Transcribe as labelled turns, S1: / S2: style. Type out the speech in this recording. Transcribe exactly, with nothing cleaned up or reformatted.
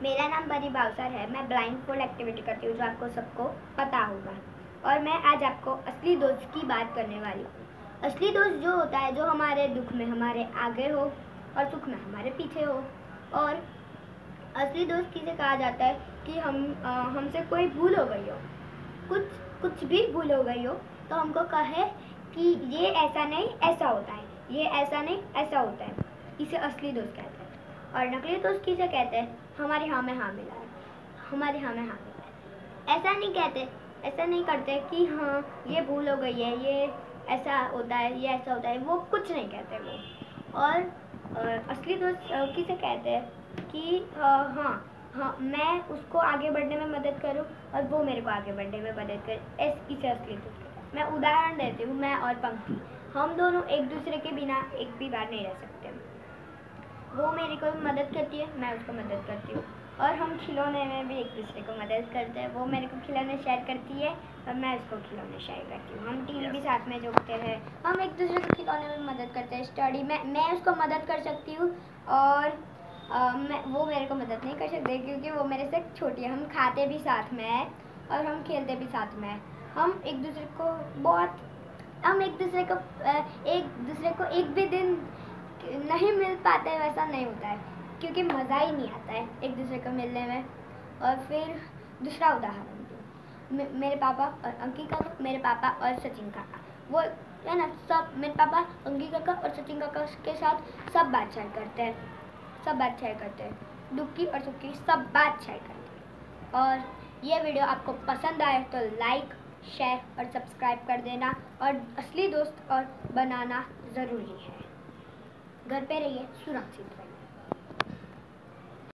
S1: मेरा नाम परी बावसर है। मैं ब्लाइंड फोल्ड एक्टिविटी करती हूँ, जो आपको सबको पता होगा। और मैं आज आपको असली दोस्त की बात करने वाली हूँ। असली दोस्त जो होता है, जो हमारे दुख में हमारे आगे हो और सुख में हमारे पीछे हो। और असली दोस्त किसे कहा जाता है कि हम हमसे कोई भूल हो गई हो, कुछ कुछ भी भूल हो गई हो, तो हमको कहे कि ये ऐसा नहीं ऐसा होता है, ये ऐसा नहीं ऐसा होता है। इसे असली दोस्त कहते हैं। और नकली दोस्त किसे कहते हैं? हमारे हाँ में हाँ मिला है, हमारे हाँ में हाँ मिला है। ऐसा नहीं कहते, ऐसा नहीं करते कि हाँ ये भूल हो गई है, ये ऐसा होता है, ये ऐसा होता है, वो कुछ नहीं कहते वो। और, और असली दोस्त किसे कहते हैं कि हाँ हाँ मैं उसको आगे बढ़ने में मदद करूँ और वो मेरे को आगे बढ़ने में मदद करे। इसे असली दोस्त कहते हैं। मैं उदाहरण देती हूँ, मैं और पंक्ति, हम दोनों एक दूसरे के बिना एक भी बार नहीं रह सकते। वो मेरे को मदद करती है, मैं उसको मदद करती हूँ। और हम खिलौने में भी एक दूसरे को मदद करते हैं। वो मेरे को खिलौने शेयर करती है और मैं उसको खिलौने शेयर करती हूँ। हम टीवी भी साथ में जोड़ते हैं, हम एक दूसरे को खिलौने में मदद करते हैं। स्टडी में मैं उसको मदद कर सकती हूँ और आ, मैं वो मेरे को मदद नहीं कर सकते, क्योंकि वो मेरे से छोटी है। हम खाते भी साथ में हैं और हम खेलते भी साथ में हैं। हम एक दूसरे को बहुत हम एक दूसरे को एक दूसरे को एक भी दिन नहीं मिल पाते हैं, वैसा नहीं होता है, क्योंकि मज़ा ही नहीं आता है एक दूसरे को मिलने में। और फिर दूसरा उदाहरण, मेरे पापा और अंकी काका, मेरे पापा और सचिन काका, वो है ना, सब मेरे पापा अंकी काका और सचिन काका के साथ सब बात शेयर करते हैं, सब बात शेयर करते हैं, दुख की और सुख की सब बात शेयर करते हैं। और ये वीडियो आपको पसंद आए तो लाइक, शेयर और सब्सक्राइब कर देना। और असली दोस्त और बनाना ज़रूरी है। घर पे रहिए सुरक्षित।